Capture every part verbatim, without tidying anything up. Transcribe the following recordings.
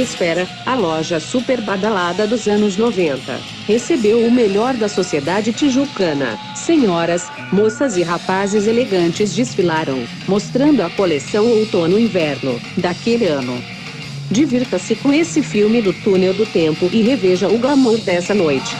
Esfera, a loja super badalada dos anos noventa, recebeu o melhor da sociedade tijucana. Senhoras, moças e rapazes elegantes desfilaram, mostrando a coleção outono-inverno daquele ano. Divirta-se com esse filme do túnel do tempo e reveja o glamour dessa noite.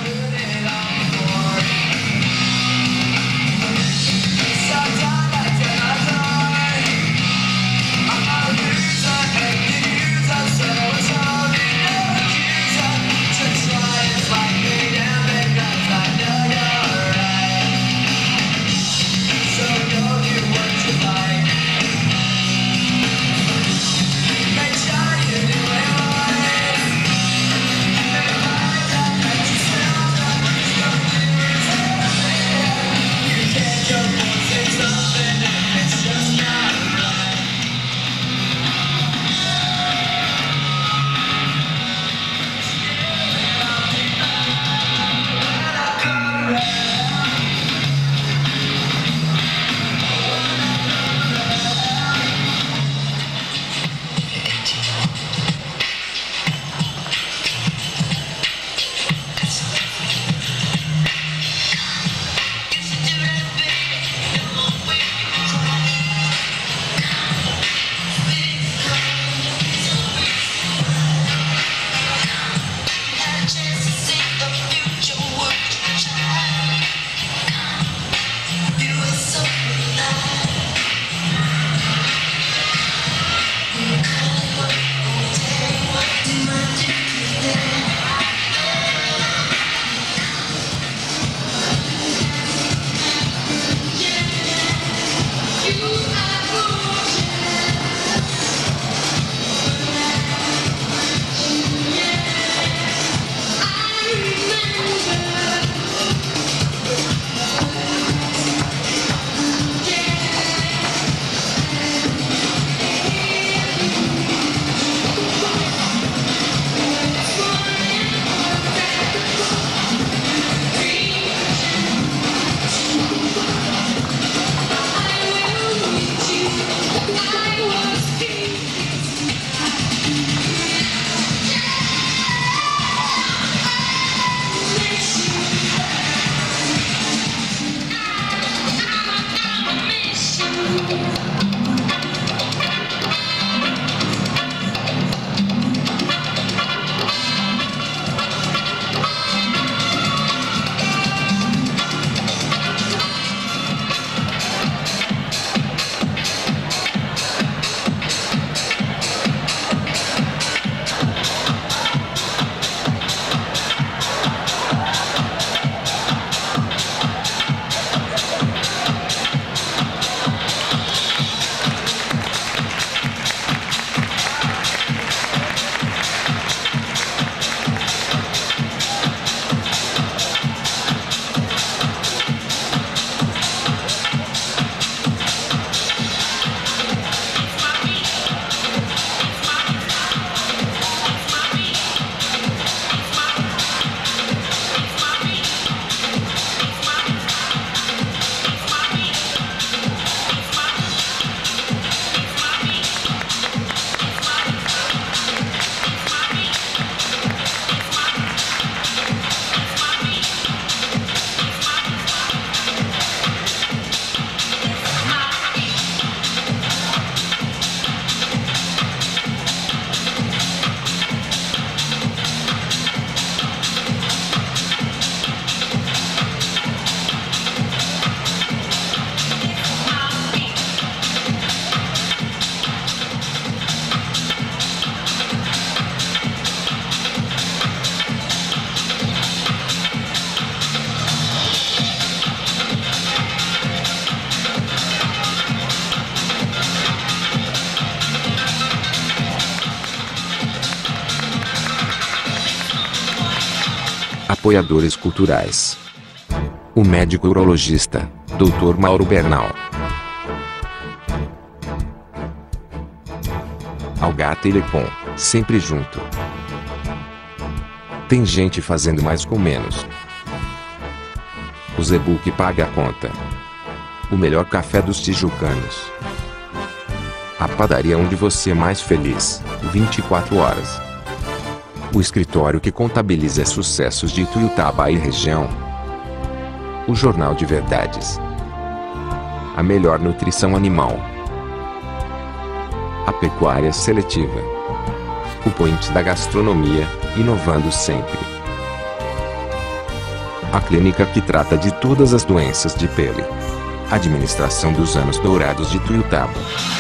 Apoiadores culturais: o médico urologista, doutor Mauro Bernal. Algar Telecom, sempre junto. Tem gente fazendo mais com menos. O Zebook paga a conta. O melhor café dos tijucanos. A padaria onde você é mais feliz, vinte e quatro horas. O escritório que contabiliza sucessos de Ituiutaba e região. O Jornal de Verdades. A melhor nutrição animal. A pecuária seletiva. O point da gastronomia, inovando sempre. A clínica que trata de todas as doenças de pele. Administração dos Anos Dourados de Ituiutaba.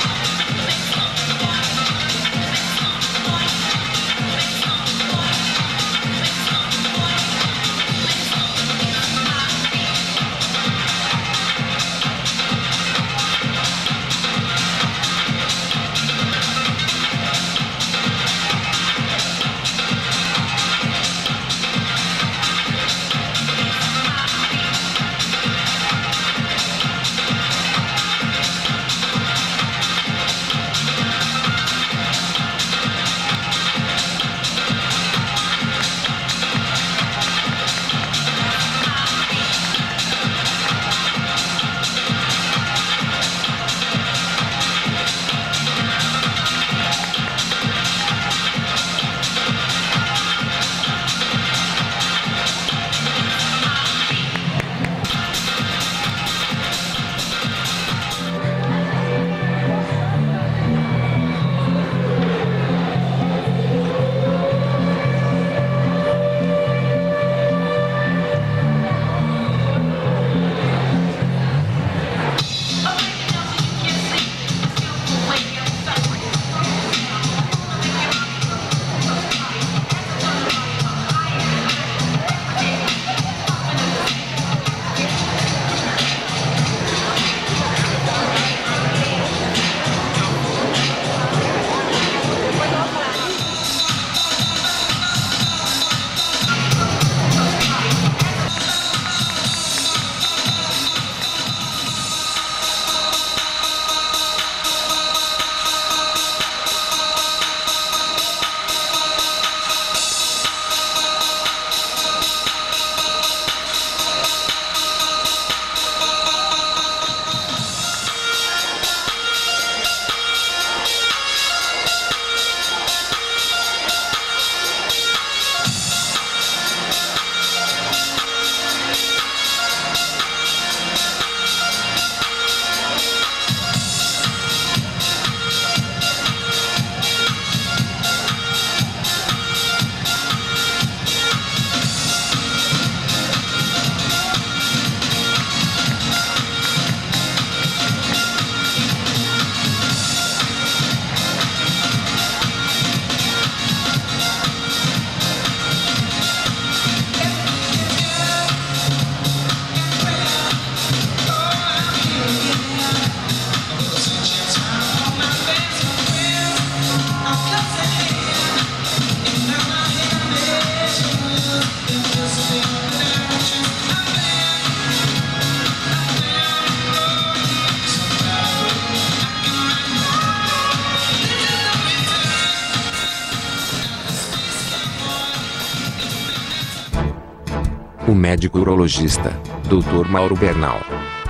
O médico urologista, doutor Mauro Bernal.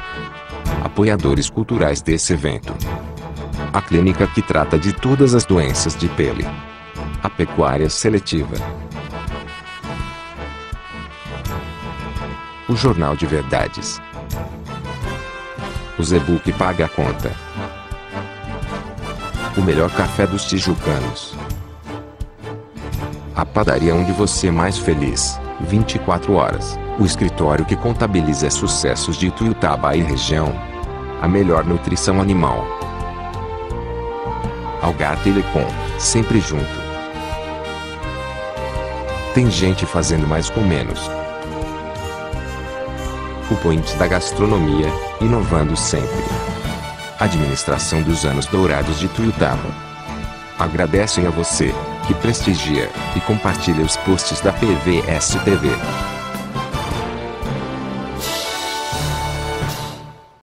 Apoiadores culturais desse evento. A clínica que trata de todas as doenças de pele. A pecuária seletiva. O Jornal de Verdades. O Zebook paga a conta. O melhor café dos tijucanos. A padaria onde você é mais feliz, vinte e quatro horas. O escritório que contabiliza sucessos de Ituiutaba e região. A melhor nutrição animal. Algar Telecom, sempre junto. Tem gente fazendo mais com menos. O point da gastronomia, inovando sempre. Administração dos Anos Dourados de Ituiutaba. Agradecem a você, que prestigia e compartilha os posts da P V S T V.